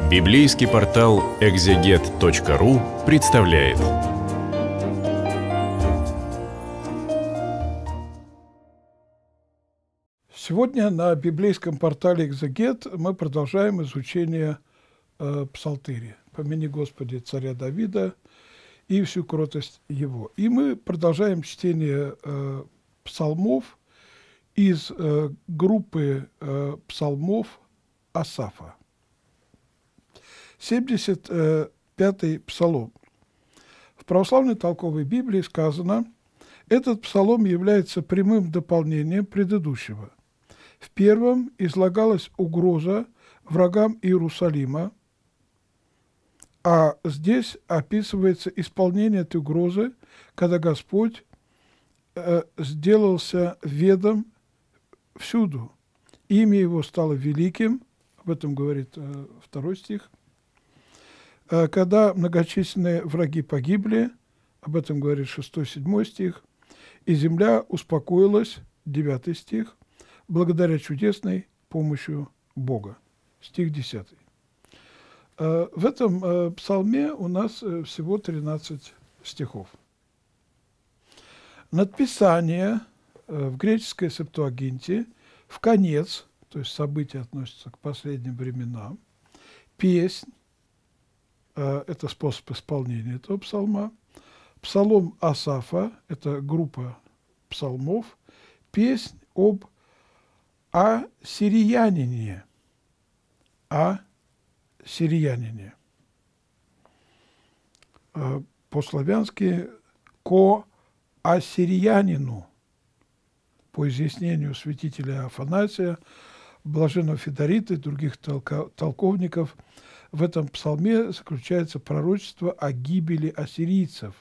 Библейский портал экзегет.ру представляет. Сегодня на библейском портале «Экзегет» мы продолжаем изучение Псалтыри. «Помяни, Господи, царя Давида и всю кротость его». И мы продолжаем чтение псалмов из группы псалмов Асафа. 75-й псалом. В православной толковой Библии сказано: этот псалом является прямым дополнением предыдущего. В первом излагалась угроза врагам Иерусалима, а здесь описывается исполнение этой угрозы, когда Господь сделался ведом всюду. Имя Его стало великим, об этом говорит 2 стих. Когда многочисленные враги погибли, об этом говорит 6-7 стих, и земля успокоилась, 9 стих, благодаря чудесной помощи Бога, стих 10. В этом псалме у нас всего 13 стихов. Надписание в греческой Септуагинте в конец, то есть события относятся к последним временам, песнь, это способ исполнения этого псалма, псалом Асафа, это группа псалмов, песнь об ассириянине. По-славянски ко-ассириянину. По изъяснению святителя Афанасия, блаженного Федорита и других толковников, в этом псалме заключается пророчество о гибели ассирийцев,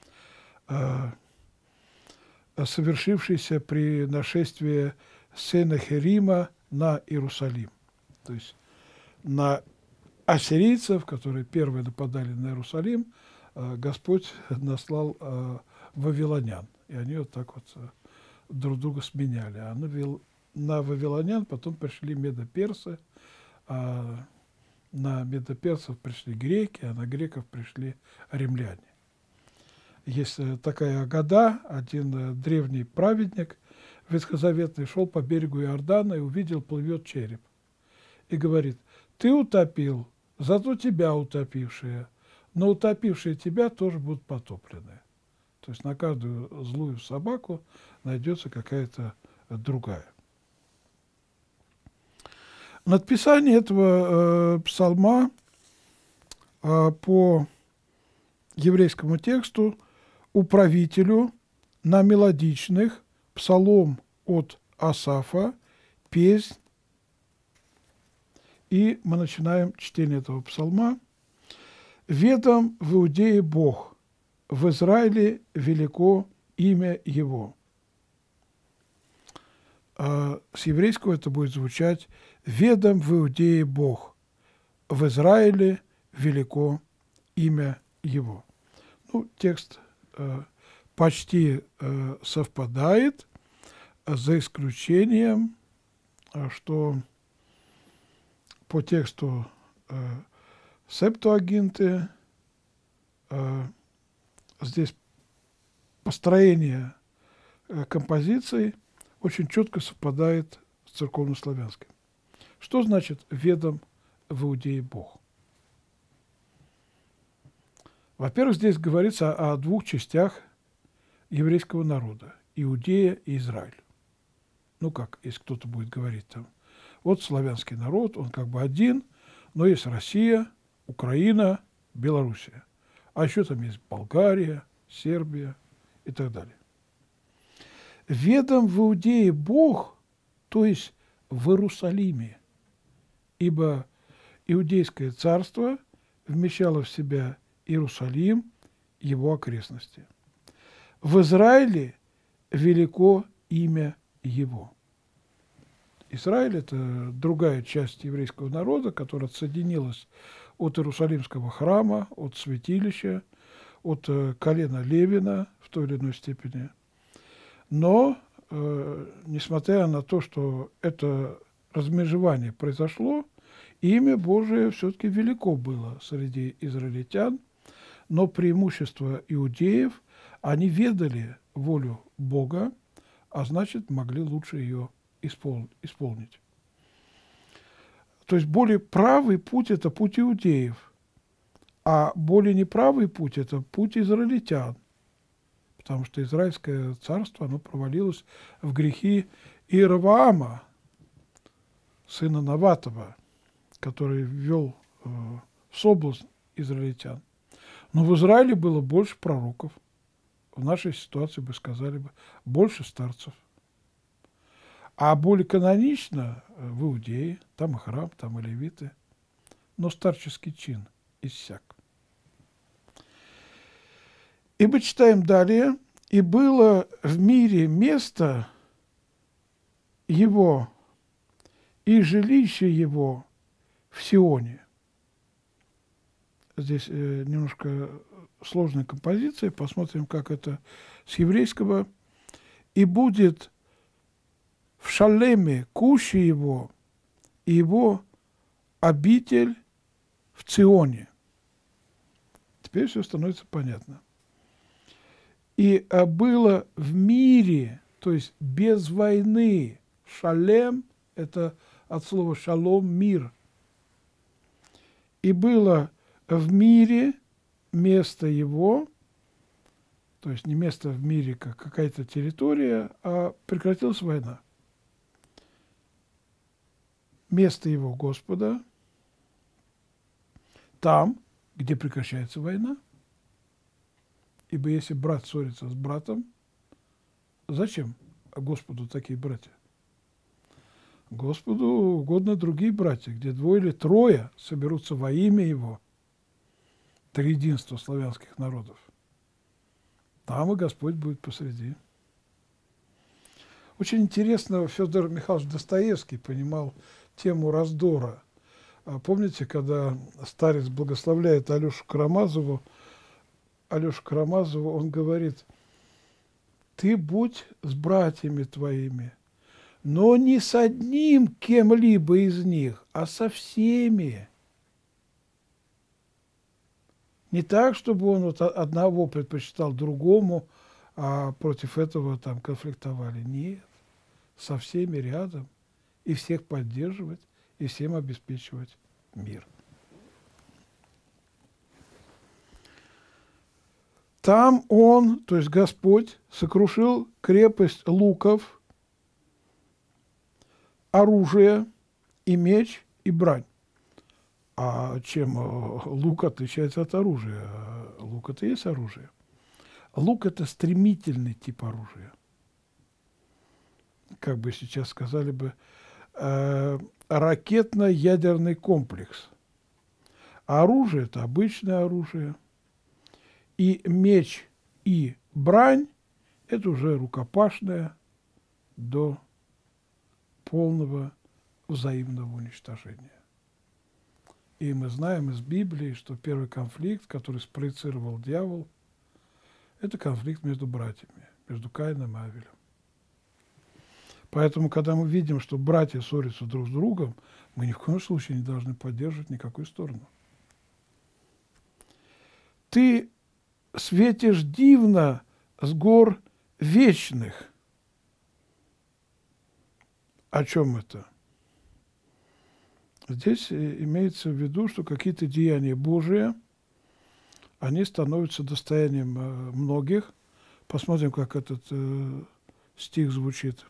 совершившейся при нашествии Сенахерима на Иерусалим. То есть на ассирийцев, которые первые нападали на Иерусалим, Господь наслал вавилонян. И они вот так вот друг друга сменяли. А на вавилонян потом пришли медоперсы, а на медоперсов пришли греки, а на греков пришли римляне. Есть такая агада, один древний праведник ветхозаветный шел по берегу Иордана и увидел, плывет череп. И говорит: ты утопил, зато тебя утопившие, но утопившие тебя тоже будут потоплены. То есть на каждую злую собаку найдется какая-то другая. Надписание этого псалма по еврейскому тексту управителю на мелодичных, псалом от Асафа, песнь. И мы начинаем чтение этого псалма. «Ведом в Иудее Бог, в Израиле велико имя Его». С еврейского это будет звучать: «Ведом в Иудее Бог, в Израиле велико имя Его». Ну, текст почти совпадает, за исключением, что по тексту Септуагинты здесь построение композиции очень четко совпадает с церковнославянским. Что значит «ведом в Иудее Бог»? Во-первых, здесь говорится о двух частях еврейского народа – Иудея и Израиль. Ну как, если кто-то будет говорить там, вот славянский народ, он как бы один, но есть Россия, Украина, Белоруссия. А еще там есть Болгария, Сербия и так далее. «Ведом в Иудее Бог», то есть в Иерусалиме, ибо Иудейское царство вмещало в себя Иерусалим, его окрестности. В Израиле велико имя Его. Израиль – это другая часть еврейского народа, которая отсоединилась от Иерусалимского храма, от святилища, от колена Левина в той или иной степени. Но, несмотря на то, что это размежевание произошло, имя Божие все-таки велико было среди израильтян, но преимущество иудеев, они ведали волю Бога, а значит, могли лучше ее исполнить. То есть более правый путь – это путь иудеев, а более неправый путь – это путь израильтян, потому что Израильское царство, оно провалилось в грехи Иеровоама, сына Наватова, который ввел в соблазн израильтян. Но в Израиле было больше пророков. В нашей ситуации бы сказали бы больше старцев. А более канонично в Иудее, там и храм, там и левиты, но старческий чин иссяк. И мы читаем далее. «И было в мире место его и жилище его в Сионе». Здесь немножко сложная композиция. Посмотрим, как это с еврейского. «И будет в Шалеме кущи его, и его обитель в Ционе». Теперь все становится понятно. «И было в мире», то есть без войны. Шалем – это от слова шалом – мир. «И было в мире место его», то есть не место в мире, как какая-то территория, а прекратилась война. Место его Господа там, где прекращается война. Ибо если брат ссорится с братом, зачем Господу такие братья? Господу угодно другие братья, где двое или трое соберутся во имя Его, триединство славянских народов. Там и Господь будет посреди. Очень интересно, Федор Михайлович Достоевский понимал тему раздора. Помните, когда старец благословляет Алешу Карамазову, он говорит: «Ты будь с братьями твоими, но не с одним кем-либо из них, а со всеми». Не так, чтобы он вот одного предпочитал другому, а против этого там конфликтовали. Нет, со всеми рядом, и всех поддерживать, и всем обеспечивать мир. Там он, то есть Господь, сокрушил крепость луков, оружие и меч и брань. А чем лук отличается от оружия? Лук – это и есть оружие. Лук – это стремительный тип оружия. Как бы сейчас сказали бы, ракетно-ядерный комплекс. А оружие – это обычное оружие. И меч, и брань – это уже рукопашное до полного взаимного уничтожения. И мы знаем из Библии, что первый конфликт, который спроецировал дьявол, это конфликт между братьями, между Каином и Авелем. Поэтому, когда мы видим, что братья ссорятся друг с другом, мы ни в коем случае не должны поддерживать никакую сторону. «Ты светишь дивно с гор вечных». О чем это? Здесь имеется в виду, что какие-то деяния Божии, они становятся достоянием многих. Посмотрим, как этот стих звучит.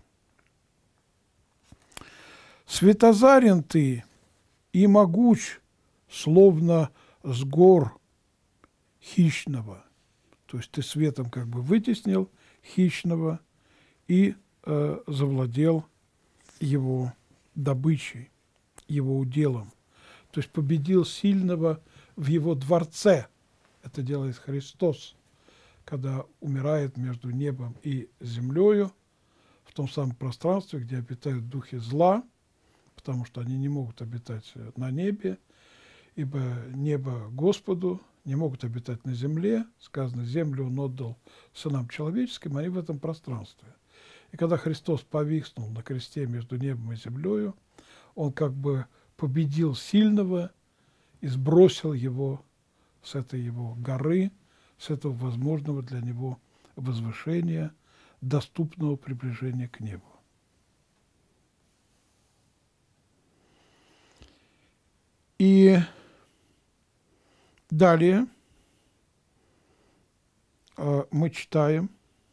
«Светозарен ты и могуч, словно с гор хищного». То есть ты светом как бы вытеснил хищного и завладел его добычей, его уделом. То есть победил сильного в его дворце. Это делает Христос, когда умирает между небом и землею, в том самом пространстве, где обитают духи зла, потому что они не могут обитать на небе, ибо небо Господу, не могут обитать на земле. Сказано, землю он отдал сынам человеческим, они в этом пространстве. И когда Христос повиснул на кресте между небом и землею, он как бы победил сильного и сбросил его с этой его горы, с этого возможного для него возвышения, доступного приближения к небу. И далее мы читаем: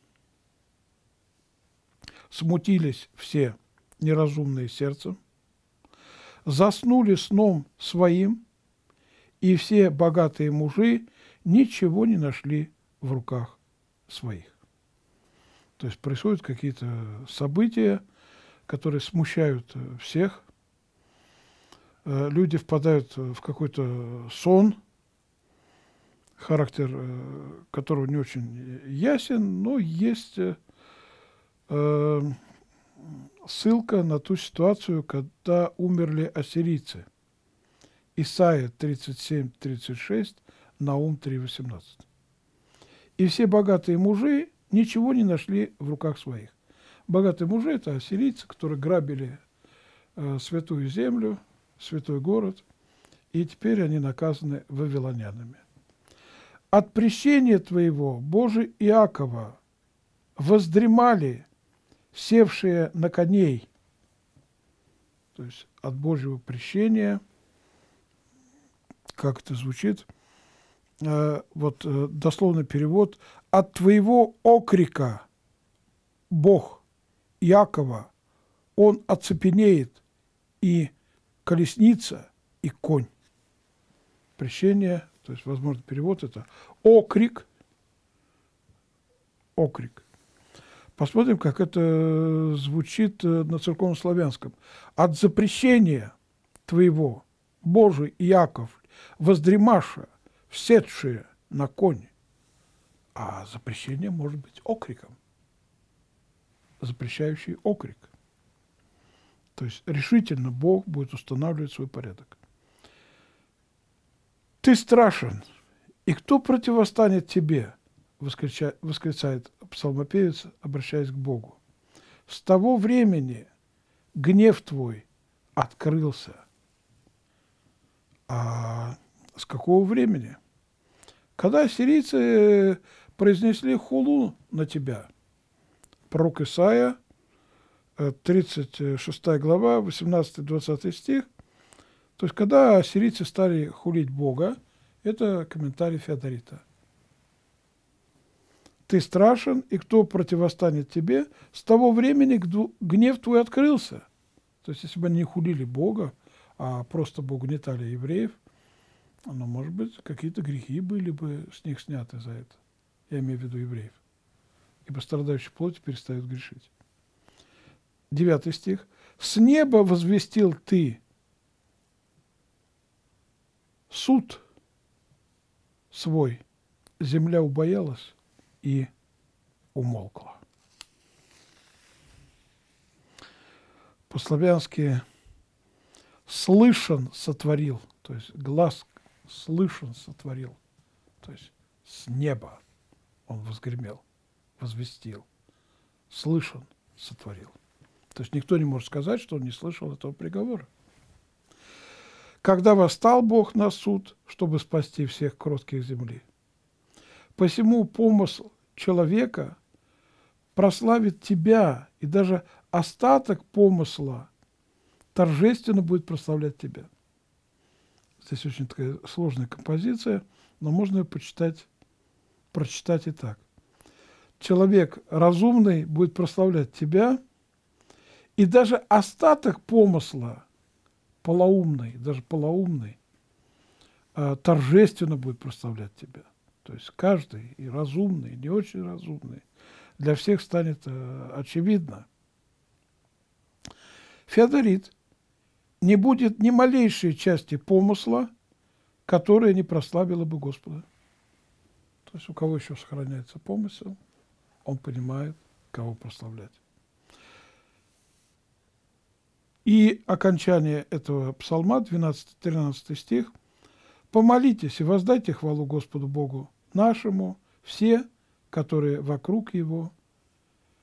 «Смутились все неразумные сердцем, заснули сном своим, и все богатые мужи ничего не нашли в руках своих». То есть происходят какие-то события, которые смущают всех. Люди впадают в какой-то сон, характер которого не очень ясен, но есть ссылка на ту ситуацию, когда умерли ассирийцы. Исайя 37:36, Наум 3:18. «И все богатые мужи ничего не нашли в руках своих». Богатые мужи – это ассирийцы, которые грабили святую землю, святой город, и теперь они наказаны вавилонянами. «От прещения твоего, Боже Иакова, воздремали севшие на коней». То есть от Божьего прещения, как это звучит, дословный перевод: «От твоего окрика, Бог Иакова, он оцепенеет, и колесница, и конь». Прещение, то есть, возможно, перевод это окрик, окрик. Посмотрим, как это звучит на церковнославянском. «От запрещения твоего, Боже Иаков, воздремаша, вседшие на коне». А запрещение может быть окриком, запрещающий окрик. То есть решительно Бог будет устанавливать свой порядок. «Ты страшен, и кто противостанет тебе?» восклицает псалмопевец, обращаясь к Богу. «С того времени гнев твой открылся». А с какого времени? Когда ассирийцы произнесли хулу на тебя. Пророк Исаия, 36 глава, 18-20 стих. То есть, когда ассирийцы стали хулить Бога, это комментарий Феодорита. «Ты страшен, и кто противостанет тебе? С того времени гнев твой открылся». То есть, если бы они не хулили Бога, а просто бы угнетали евреев, может быть, какие-то грехи были бы с них сняты за это. Я имею в виду евреев. Ибо страдающие плоти перестают грешить. 9 стих. «С неба возвестил ты суд свой, земля убоялась и умолкла». По-славянски «слышен сотворил», то есть глаз слышен сотворил, то есть с неба он возгремел, возвестил, слышен сотворил. То есть никто не может сказать, что он не слышал этого приговора. «Когда восстал Бог на суд, чтобы спасти всех кротких земли. Посему помысл человека прославит тебя, и даже остаток помысла торжественно будет прославлять тебя». Здесь очень такая сложная композиция, но можно ее прочитать и так. Человек разумный будет прославлять тебя, и даже остаток помысла полоумный, даже полоумный, торжественно будет прославлять тебя. То есть каждый, и разумный, и не очень разумный, для всех станет очевидно. Феодорит: «Не будет ни малейшей части помысла, которая не прославила бы Господа». То есть у кого еще сохраняется помысел, он понимает, кого прославлять. И окончание этого псалма, 12-13 стих. «Помолитесь и воздайте хвалу Господу Богу нашему, все, которые вокруг Его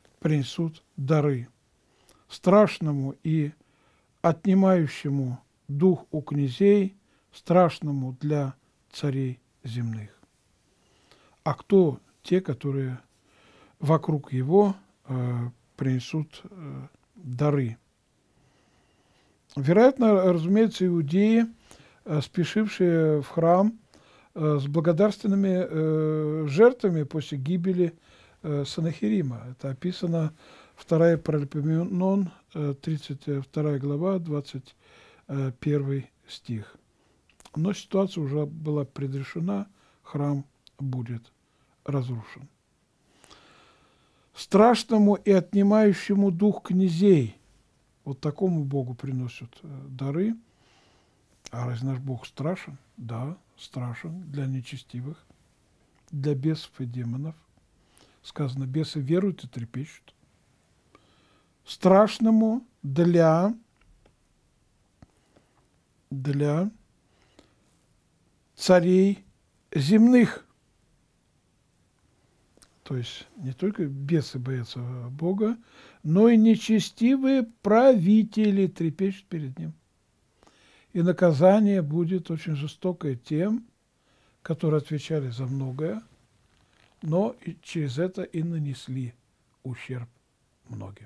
принесут дары, страшному и отнимающему дух у князей, страшному для царей земных. А кто те, которые вокруг его принесут дары? Вероятно, разумеется, иудеи, спешившие в храм с благодарственными жертвами после гибели Сеннахерима. Это описано 2 Паралипоменон, 32 глава, 21 стих. Но ситуация уже была предрешена, храм будет разрушен. Страшному и отнимающему дух князей, вот такому Богу приносят дары. А разве наш Бог страшен? Да, страшен для нечестивых, для бесов и демонов. Сказано, бесы веруют и трепещут. Страшному для царей земных. То есть не только бесы боятся Бога, но и нечестивые правители трепещут перед Ним. И наказание будет очень жестокое тем, которые отвечали за многое, но и через это и нанесли ущерб многим.